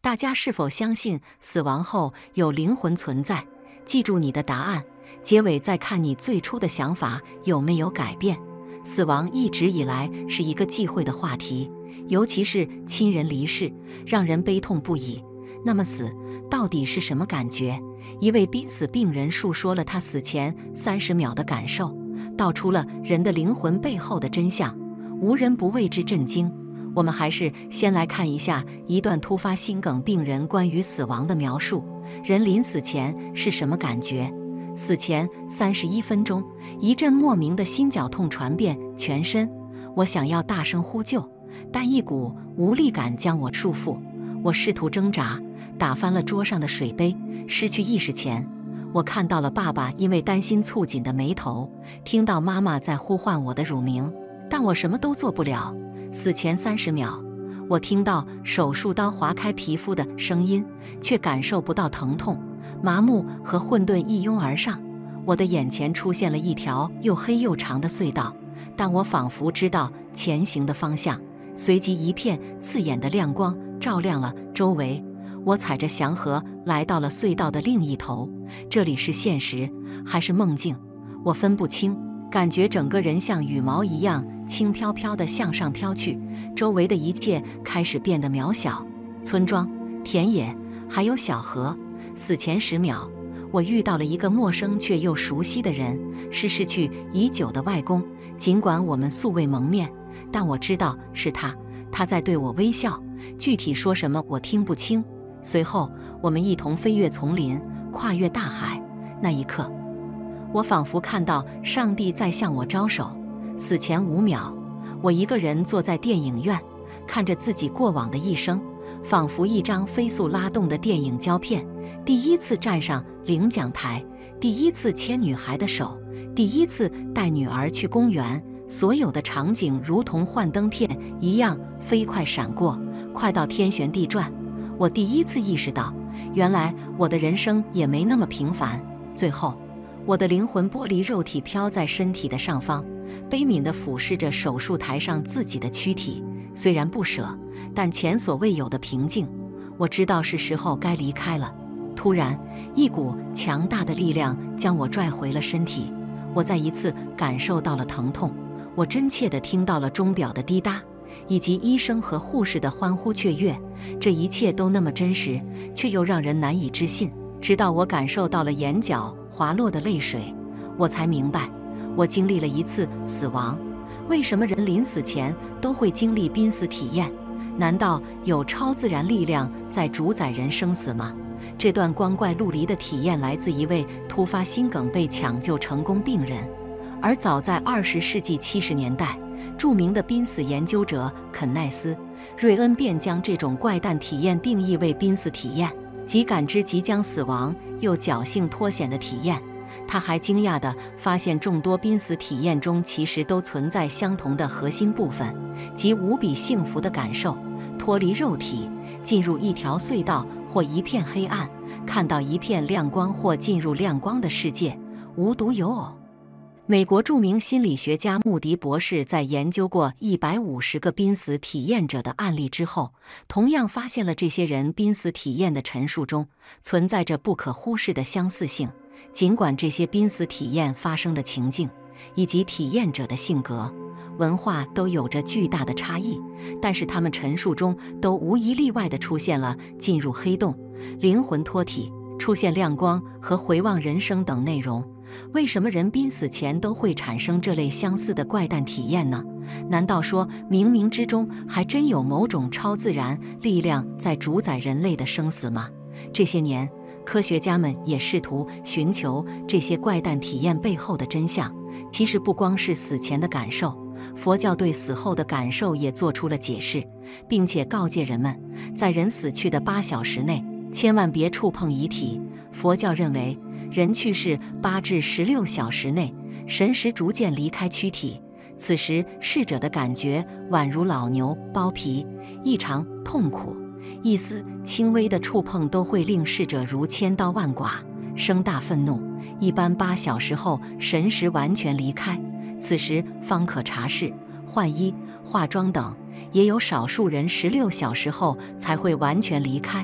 大家是否相信死亡后有灵魂存在？记住你的答案，结尾再看你最初的想法有没有改变。死亡一直以来是一个忌讳的话题，尤其是亲人离世，让人悲痛不已。那么死到底是什么感觉？一位濒死病人述说了他死前30秒的感受，道出了人的灵魂背后的真相，无人不为之震惊。我们还是先来看一下一段突发心梗病人关于死亡的描述。人临死前是什么感觉？死前31分钟，一阵莫名的心绞痛传遍全身，我想要大声呼救，但一股无力感将我束缚。我试图挣扎，打翻了桌上的水杯。失去意识前，我看到了爸爸因为担心蹙紧的眉头，听到妈妈在呼唤我的乳名，但我什么都做不了。死前30秒，我听到手术刀划开皮肤的声音，却感受不到疼痛。麻木和混沌一拥而上，我的眼前出现了一条又黑又长的隧道，但我仿佛知道前行的方向。随即一片刺眼的亮光照亮了周围，我踩着祥和来到了隧道的另一头。这里是现实还是梦境？我分不清，感觉整个人像羽毛一样轻飘飘地向上飘去，周围的一切开始变得渺小，村庄、田野，还有小河。死前10秒，我遇到了一个陌生却又熟悉的人，是逝去已久的外公。尽管我们素未谋面，但我知道是他，他在对我微笑，具体说什么我听不清。随后，我们一同飞越丛林，跨越大海。那一刻，我仿佛看到上帝在向我招手。死前5秒，我一个人坐在电影院，看着自己过往的一生，仿佛一张飞速拉动的电影胶片。第一次站上领奖台，第一次牵女孩的手，第一次带女儿去公园，所有的场景如同幻灯片一样飞快闪过，快到天旋地转。我第一次意识到，原来我的人生也没那么平凡。最后，我的灵魂剥离肉体，飘在身体的上方，悲悯地俯视着手术台上自己的躯体。虽然不舍，但前所未有的平静。我知道是时候该离开了。突然，一股强大的力量将我拽回了身体，我再一次感受到了疼痛。我真切地听到了钟表的滴答，以及医生和护士的欢呼雀跃。这一切都那么真实，却又让人难以置信。直到我感受到了眼角滑落的泪水，我才明白，我经历了一次死亡。为什么人临死前都会经历濒死体验？难道有超自然力量在主宰人生死吗？这段光怪陆离的体验来自一位突发心梗被抢救成功病人，而早在20世纪70年代，著名的濒死研究者肯奈斯·瑞恩便将这种怪诞体验定义为濒死体验，即感知即将死亡又侥幸脱险的体验。他还惊讶地发现，众多濒死体验中其实都存在相同的核心部分，即无比幸福的感受，脱离肉体，进入一条隧道或一片黑暗，看到一片亮光或进入亮光的世界，无独有偶。美国著名心理学家穆迪博士在研究过150个濒死体验者的案例之后，同样发现了这些人濒死体验的陈述中存在着不可忽视的相似性。尽管这些濒死体验发生的情境以及体验者的性格、文化都有着巨大的差异，但是他们陈述中都无一例外地出现了进入黑洞、灵魂脱体、出现亮光和回望人生等内容。为什么人濒死前都会产生这类相似的怪诞体验呢？难道说冥冥之中还真有某种超自然力量在主宰人类的生死吗？这些年，科学家们也试图寻求这些怪诞体验背后的真相。其实不光是死前的感受，佛教对死后的感受也做出了解释，并且告诫人们，在人死去的8小时内，千万别触碰遗体。佛教认为，人去世8至16小时内，神识逐渐离开躯体，此时逝者的感觉宛如老牛剥皮，异常痛苦。一丝轻微的触碰都会令逝者如千刀万剐，生大愤怒。一般8小时后神识完全离开，此时方可查视、换衣、化妆等。也有少数人16小时后才会完全离开，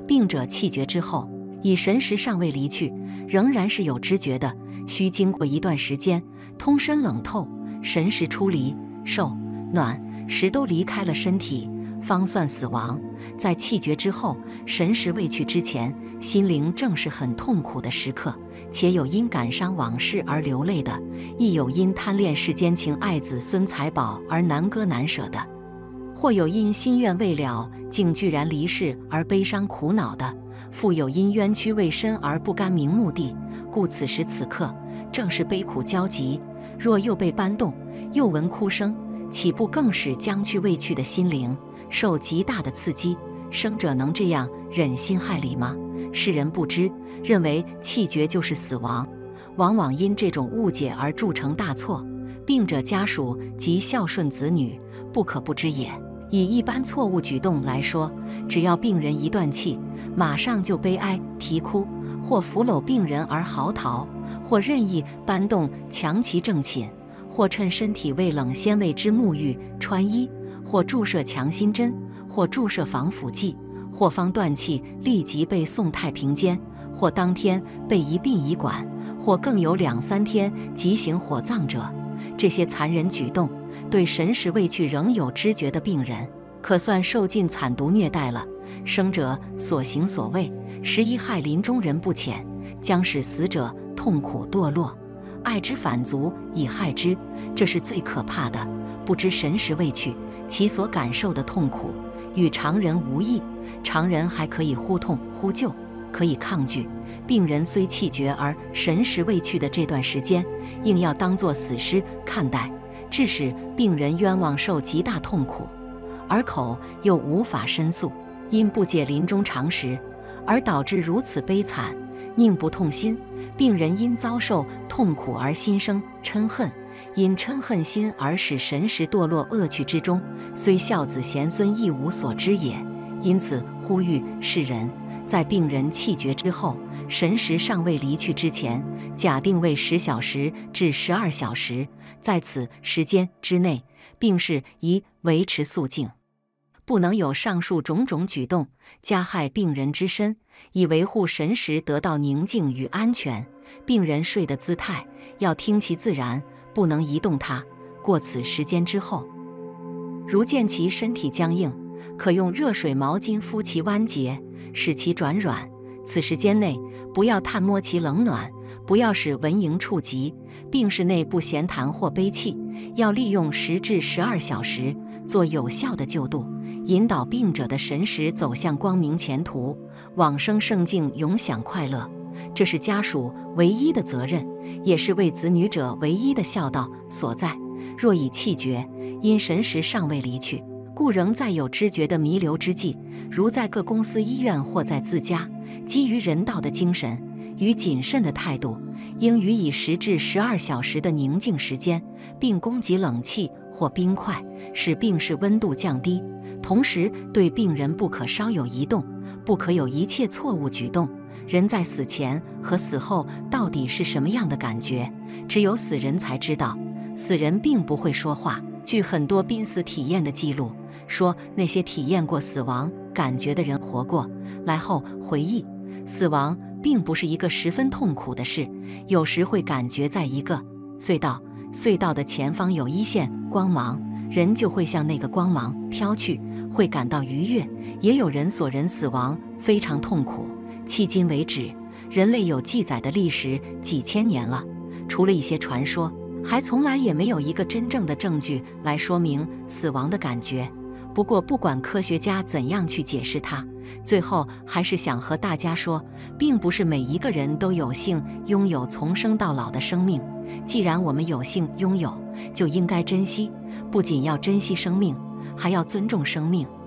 病者气绝之后，以神识尚未离去，仍然是有知觉的，需经过一段时间，通身冷透，神识出离，受、暖、食都离开了身体，方算死亡。在气绝之后，神识未去之前，心灵正是很痛苦的时刻，且有因感伤往事而流泪的，亦有因贪恋世间情爱子孙财宝而难割难舍的，或有因心愿未了竟居然离世而悲伤苦恼的，复有因冤屈未深而不甘明目的。故此时此刻正是悲苦交集，若又被搬动，又闻哭声，岂不更使将去未去的心灵受极大的刺激？生者能这样忍心害理吗？世人不知，认为气绝就是死亡，往往因这种误解而铸成大错。病者家属及孝顺子女不可不知也。以一般错误举动来说，只要病人一断气，马上就悲哀啼哭，或扶搂病人而嚎啕，或任意搬动强其正寝，或趁身体未冷先为之沐浴穿衣，或注射强心针，或注射防腐剂，或方断气立即被送太平间，或当天被一殡仪馆，或更有2、3天即行火葬者，这些残忍举动，对神识未去仍有知觉的病人，可算受尽惨毒虐待了。生者所行所为，实亦害临终人不浅，将使死者痛苦堕落，爱之反足以害之，这是最可怕的。不知神识未去，其所感受的痛苦与常人无异，常人还可以呼痛呼救，可以抗拒，病人虽气绝而神识未去的这段时间，硬要当作死尸看待，致使病人冤枉受极大痛苦，而口又无法申诉，因不解临终常识，而导致如此悲惨，宁不痛心？病人因遭受痛苦而心生嗔恨，因嗔恨心而使神识堕落恶趣之中，虽孝子贤孙亦无所知也。因此呼吁世人，在病人气绝之后，神识尚未离去之前，假定为10小时至12小时，在此时间之内，病势宜维持肃静，不能有上述种种举动加害病人之身，以维护神识得到宁静与安全。病人睡的姿态要听其自然，不能移动它。过此时间之后，如见其身体僵硬，可用热水毛巾敷其关节，使其转软。此时间内不要探摸其冷暖，不要使蚊蝇触及。病室内不闲谈或悲泣，要利用10至12小时做有效的救度，引导病者的神识走向光明前途，往生圣境，永享快乐。这是家属唯一的责任，也是为子女者唯一的孝道所在。若已气绝，因神识尚未离去，故仍在有知觉的弥留之际，如在各公司医院或在自家，基于人道的精神与谨慎的态度，应予以10至12小时的宁静时间，并供给冷气或冰块，使病室温度降低。同时对病人不可稍有移动，不可有一切错误举动。人在死前和死后到底是什么样的感觉，只有死人才知道。死人并不会说话。据很多濒死体验的记录说，那些体验过死亡感觉的人活过来后回忆，死亡并不是一个十分痛苦的事，有时会感觉在一个隧道，隧道的前方有一线光芒，人就会向那个光芒飘去，会感到愉悦。也有人所人死亡非常痛苦。迄今为止，人类有记载的历史几千年了，除了一些传说，还从来也没有一个真正的证据来说明死亡的感觉。不过不管科学家怎样去解释它，最后还是想和大家说，并不是每一个人都有幸拥有从生到老的生命。既然我们有幸拥有，就应该珍惜，不仅要珍惜生命，还要尊重生命。